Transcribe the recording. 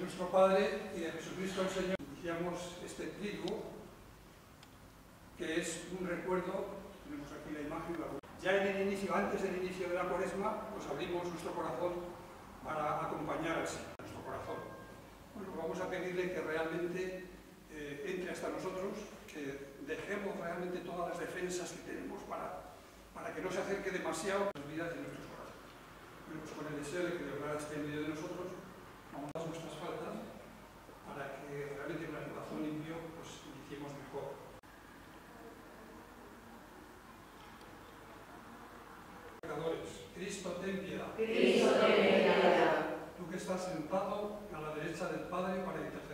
nuestro Padre y de Jesucristo el Señor. Iniciamos este triduo, que es un recuerdo. Tenemos aquí la imagen. Ya en el inicio, antes del inicio de la Cuaresma, pues abrimos nuestro corazón para acompañar al Señor, nuestro corazón. Bueno, vamos a pedirle que realmente entre hasta nosotros, que dejemos realmente todas las defensas que tenemos para que no se acerque demasiado a las vidas de nuestros corazones. Bueno, pues con el deseo de que Dios esté en medio de nosotros, vamos a hacer nuestras faltas para que realmente con el corazón limpio pues iniciemos mejor. Cristo, ten piedad. Cristo, ten piedad. Tú que estás sentado a la derecha del Padre para interceder.